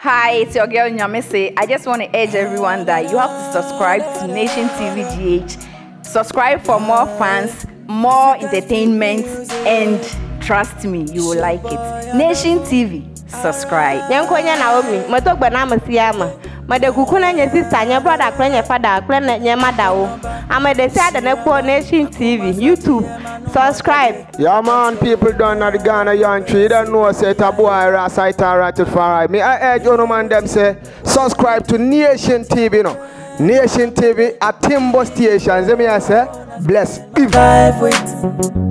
Hi, it's your girl Nyamese. I just want to urge everyone that you have to subscribe to Nation TV GH. Subscribe for more fans, more entertainment, and trust me, you will like it. Nation TV, subscribe. Nyankonya Naomi, matokba na masiyama. Madekukuna nye sister, nye brother, nye father, nye mother. I'm a decide and Nation TV, YouTube. Subscribe. Yeah, man, people done at the Ghana young tree. Don't know, say, Tabu, I cite right to far. Me, I urge you, man, them say, subscribe to Nation TV, you know. Nation TV at Timbo Station. Let me say, bless. Live with.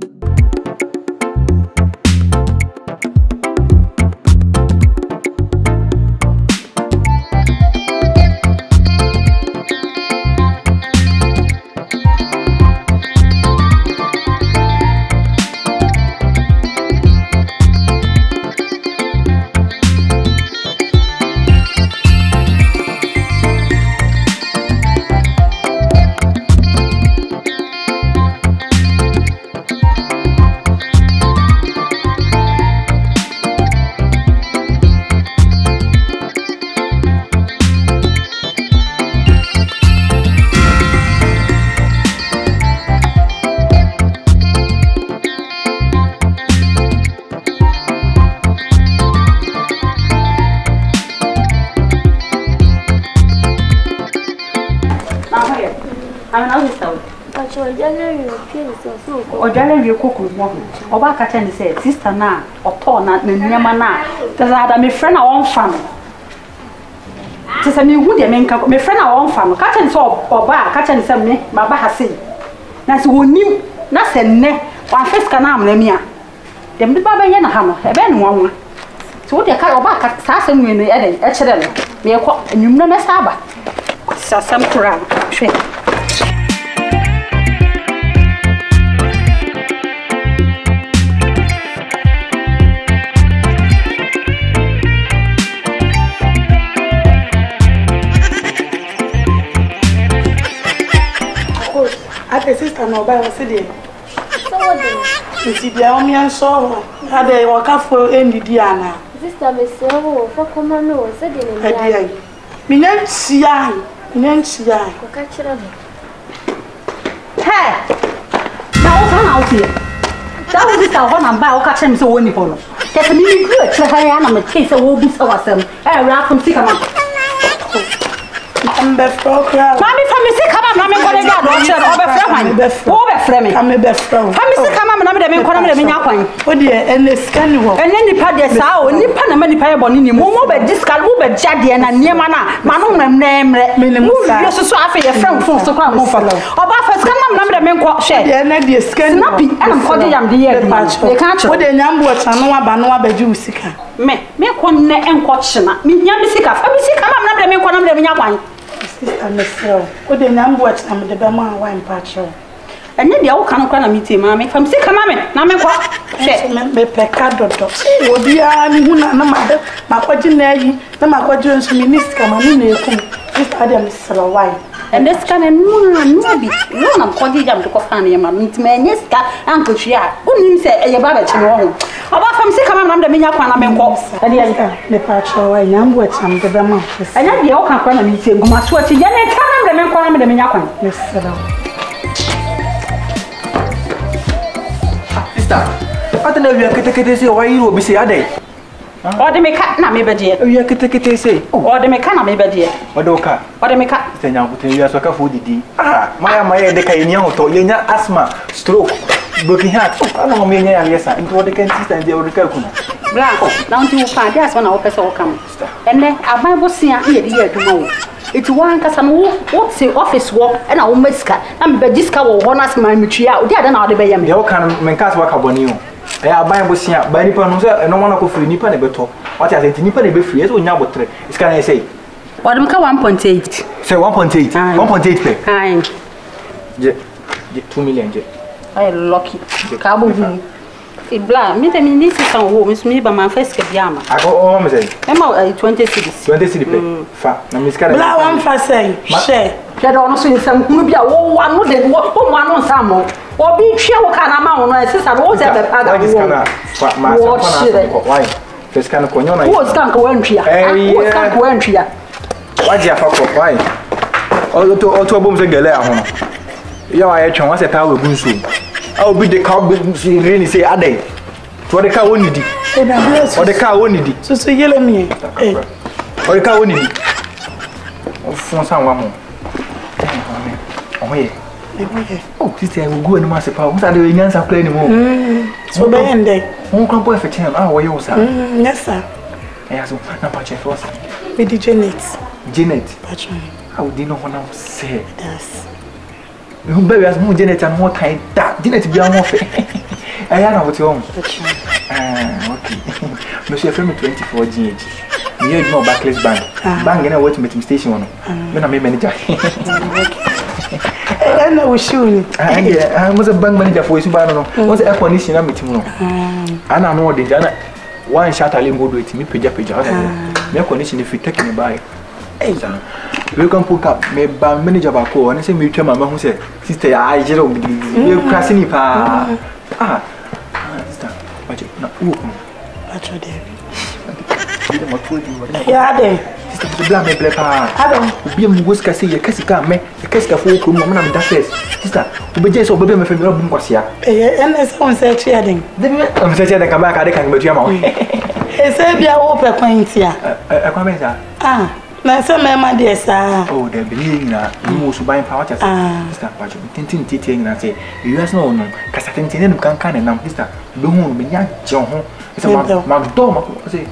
Ojale cook with one. Oba Catchen said, Sister na, or Tona, Namana. Tazada, my friend, our own family. Tis a new wood, my friend, our own family. Catchen saw Oba, Catchen said me, my Bahasi. That's who knew, nothing, ne, one first canam, Lemia. Them the Baba Yanahama, a ben one. So what you call Oba, Sasson when they added, Echel, me a quack, and you never saba. Some crowd, shake. The sister no buy was there. So what do you see? The army and so had a walk for any Diana. Sister, Miss Soro, for common no, said in Minensi, Minensi, Hey, now come out here. That was our one and buy or catch him so wonderful. There's a new good, Chahayana, a case of will be so awesome. I wrap from Sikama. I'm best for crowd. Mammy, from me, come on, I'm going to get I'm a best friend. How Mr. Come on, I'm going to be oh dear, and the scanning and then the paddy sow, and the Panama Payabonini, more by this Calvo, Jadi and Niamana, Manon and name, minimum. You're so happy a friend from so come over. About first come on, I'm the men quite shed, and then the scan up, and I'm calling them the air match. They can't what the number and no Banoa Bajusika. Me one and question. Me Yamisika, I'm sick, I'm not the men one of them. Sister Michelle, what the number watch the Bama wine patrol. And then the old kind of meeting, mammy, from sick, mammy, Namma, me peccado. Oh, dear, no, my quadrinary, no, my quadrants, minister, this Adam is so wine. And this kind of no, no, I'm calling them to coffee, mammy, man, yes, Uncle Shia, who say a babbage in home. About from sick, I'm the Minakwana, and the patrol, I am with some the Bama. And then the old kind of meeting, go much what you tell them, the Minakwan. Yes, I don't know if you say why you will be say a day. Or the mechanic, maybe dear. You can say, or the mechanic, maybe dear. Or Doka, or the mechanic. Then I'll tell you as a food. Ah, my decaying to Yena asthma, stroke, broken heart. I don't mean, yes, and what they can see and they will recall. Black, down to 5 years when our person will come. And then I Bible see a year tomorrow. It's one cousin what's the office work and I'll miss cat. I'm the disco or one as my matriarch. They are not the Bayam. They all can make us work upon you. I have Bible see by Nippon, and no one of you Nippon a better. What I say, Nippon a bit free as we now three. It's can I say? What we call 1.8. Say 1.8. 1.8 pay. Kind. 2 million. I lucky. Cabo. Blind, me this is on home, me by my first Yama. I go home, say. I'm 20 cities. 20 cities. Fat. Now, Miss Carol. I'm fast saying. Share. That honestly, some maybe a one would then walk one on some more. Or be sure can amount, my sister was at the other. Why? This kind of corner. Who was can't go entry? Who was can't go entry? Why do you have why? All the bombs are gala. Yeah, I had once a tower of soon. I'll be the cow really say a day. For the cow only. Or the cow only. So yellow me. Or the cow only. For someone. Oh, yeah. Oh, sister, I will go and master power. What are the young are playing more? So by end day. Won't come boy for 10 hours, sir. Yes, sir. Yes, not much for us. With the Janet. Janet. How did no one else say? Yes. You baby has more Janet and more kind. That Janet be more fair. I am what you own. Okay. Monsieur Frame 24 GH. You know backless bank. Bank in a way to meet station. When I manager. I know we should. I was a bank manager for his banner. Was a condition I meet him. And I know the Jana. One shot I limbo with me, Pija. No condition if you take me by. We can put up my bank manager back and say, me to my mom who said, Sister, I just you're crashing it. Sister, but you're not open. Yeah, there. Sister, blame me, I don't be a whisker say a Cassica, me, a Casca for woman, I'm that face. Sister, to be just over my family of Bunquasia. And there's someone said, Cheering. I'm saying I come back, I can't go to your mouth. He said, be a open point here. A comment. Now, some my dear, sir. Oh, they're beginning you must buy power. Sister, but you tintin teaching and say, you have no, because I think you can't and now, sister, don't be young, John. It's a my dog, say.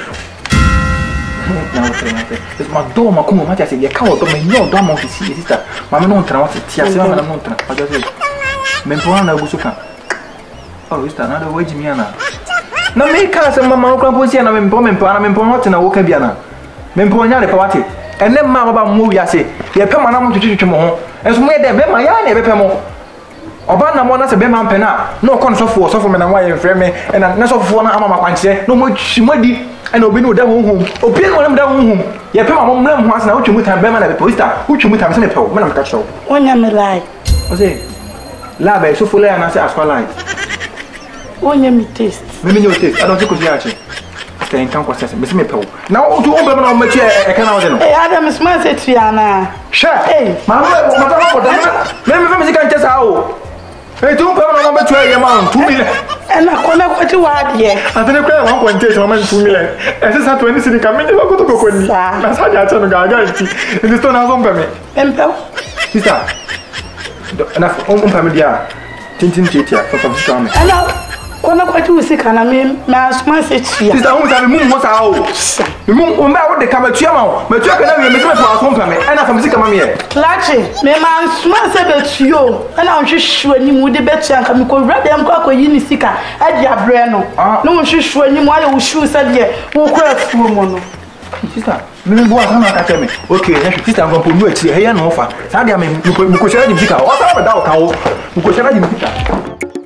It's my door, my come, I say, you can't come in your dome of the sister. Mamma non tra what it's a non tra. I just say, Mempoana Busuka. Oh, is another way, Jimiana. No, make us a mamma composition of Mempomempana, Memponot and a Wokabiana. Mempoana party. And then Mamma movie, I say, you're permanent to teach more. As we had a my eye, never more. Obana Monas a Beman Pena, no console for Sophoman and Wire frame, and a nest of one arm, I say, no more shimodi. And Obino down home, Opin one down home. You pay my mom once now to meet a Beman at the poster, which you meet a senator, when I'm catch up. When I'm alive. Was it? Labe, so full and I say, as well, like. When you taste. Maybe you taste, I don't think of actually. Stay in town process, Miss Maple. Now, to open on my chair, I cannot know. Hey, Adam is my set, Fiana. Sure, hey, Mamma, let me just out. Hey, don't put on number 12 amount, 2 million. And I call up what you are, yeah. I think I want to take 2 million. And this is 20 city coming to go to Cocoa. That's how I turn a guy. And this don't have on me. And sister, enough on family. Tintin Titia from Storm. And now, when I quite sick, and I mean, my message. Sister, almost have a moon was out. The moon will now the camera channel, but you can make my home family. And I'm sick of me. Clutching, my man smells a bit you. And I'm just sure you would the better and come to read them cock or unisika at your brano. No one should show any more shoes at ye who cry for mono. Sister, maybe what I'm not at me. Okay, sister, I'm going to put you here and offer. Sadia, you could share the music. What's up without how you could share the music?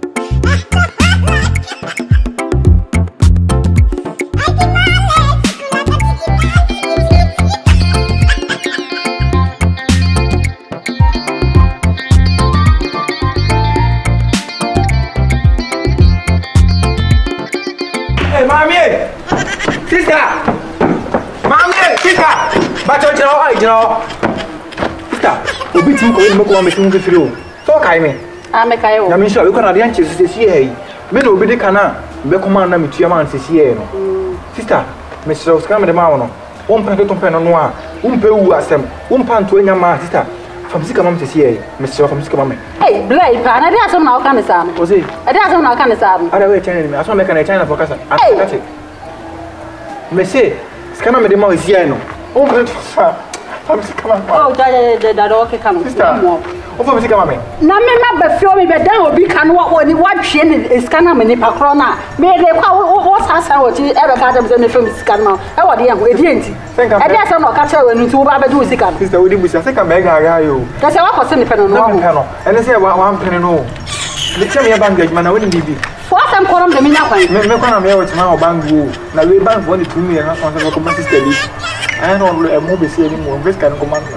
Obi ti ko mo ko me tun firi o so kai me kai o na me sure we ko na de anche sisi e me no obi de kana be ko ma na me tuya ma sisi e no sister me sure scam de ma wo no won pa to pe no no a won pe wu asem won pa nto anya ma sister fam sika ma sisi e me sure fam sika ma me eh blai pa na de asem na o kan sa no o se de asem na o kan sa no ara we channel me aso me kan channel for kasa ati me say scam me de ma sisi e no o pa fa oh, that okay, come on. Over me, come on. Now, me be feel me, but then will be can what she is canna me pacrona. May they what's answer what you ever got them from this canal. I want the young idiot. Think I guess I'm not catcher when you two Baba do sick. Sister, we think I'm mega you. That's a lot for sending pen on panel. And they say, one penny no. Let's tell me about engagement. I wouldn't be. What I'm calling the mina. Make one of me with my bank. Now we bank 1 to 2 million on the community study. I don't know a movie anymore. This can come on.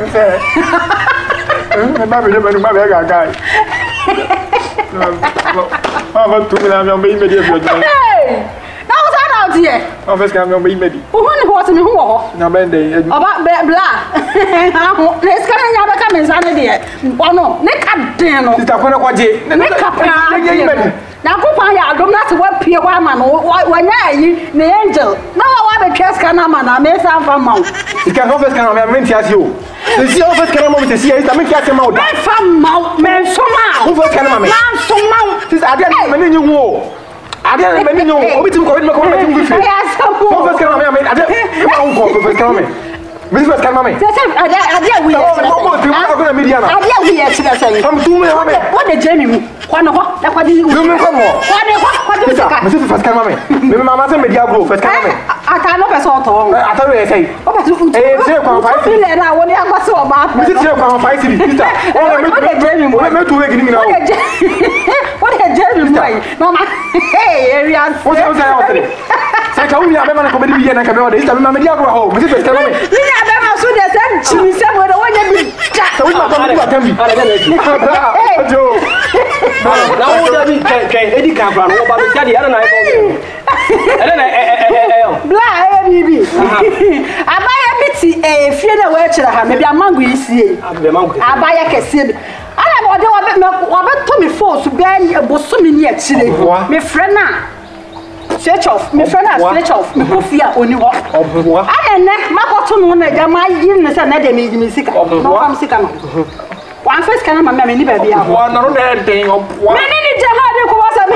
I'm not even my guy. I'm about 2 million. Hey, how's that out here? On first camera me medi. Who was me who? Na bende. About blah. Let's come and have a come inside there. Oh no, neck up then. Sister Kwana kwaje. Neck up. Now go find out. Don't have to work Pia Waman. When I the angel. No, I have a chest canaman. I may sound from mouth. You can go first camera me as you. The see first camera me see is I make you mouth. Man from mouth, man so mouth. Who first camera me? Man so mouth. Sister I didn't many you wo. I didn't many you. Obi tim ko with you. Yes, so first camera me I didn't go first camera me. This first camera me. I did we are media now. I did we are Come to me. What the Jamie? One of that what you come more. What is that? Mrs. First camera me. Maybe mama say media go first camera me. I cannot pass on to. I thought you say. Eh, say come fight. I want to go so about. Mrs. say come fight city. Sister. What the Jamie? What to make it now? What the Jamie boy? Mama. Hey, area. What you say out there? Say come here, I'm going to come here and come over. This time media go home. Mrs. First camera me. So there's that she said what I want to be. So we not going to tell me. Joe. Now what do you Eddie come from? What about the study? I don't know. Blah, baby. I buy a bit a few words to her. Maybe a mango is here. I buy a cassid. I have what to me force to bear a bosom yet. My friend now. Switch off. My friend has switch off. Me fear only walk. And then my bottom one, my illness and they made me sick. No, I'm sick. One first can my baby. One other thing of one. Many Jahadi was a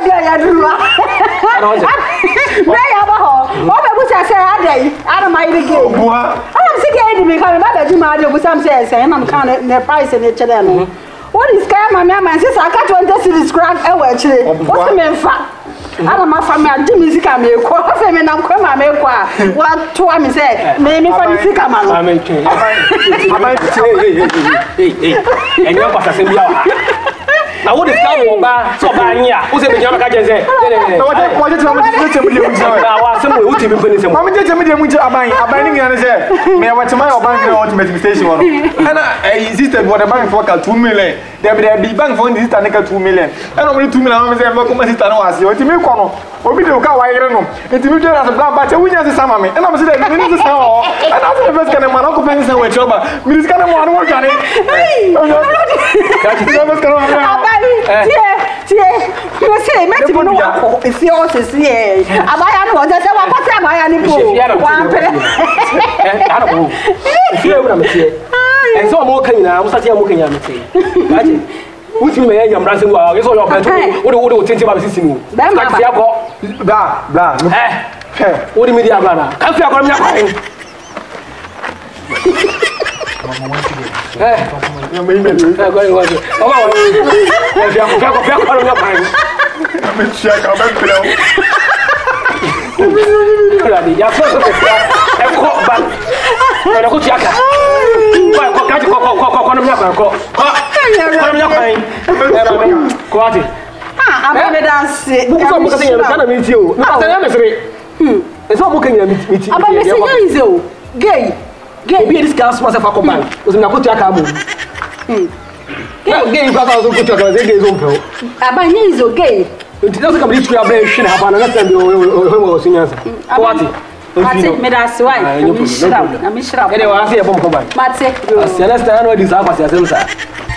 what I say, I don't mind again. I'm sick of me coming back to my with some says, and I'm kind of the price in each other. What is my mamma and sister? I can't want to describe actually. What's the man fat? I don't know if I'm a music. I'm a coffee and I'm coming. What to me say? Maybe for the sick man. I might and your pastor. Now what is coming back? So bad here. Who's a young guy? What is wrong with you? Somebody who even put it. Mamma did tell me I'm buying and say, may I want to my bank ultimate station? And I insisted what a bank for 2 million. There be bank for this and 2 million. And only 2 million. I'm saying, my sister was your team. Or be the car, I don't know. It's a as a black batch, we just summer me. And I'm saying, I need to sound. And after the first kind of man, I'll go find some trouble. Miss kind of one work on it. Say, make you know if yours is here. Am I on what I said? What am I on? I don't know. And so I'm working now. I'm starting working on it. Which me may am ransom while you saw your plan. What do you think about this? Blah, blah. What do you mean, Diana? Can't you come here? Gay, be this girl's was a fuck man. Was in a good jackal. Gay, because I was a good jackal, they gave home. About his gay. It doesn't come to your brain, should have another time you were singers. I think me that's why. I'm sure. Anyway, I see a bomb combine. Matse, I understand what this hour was.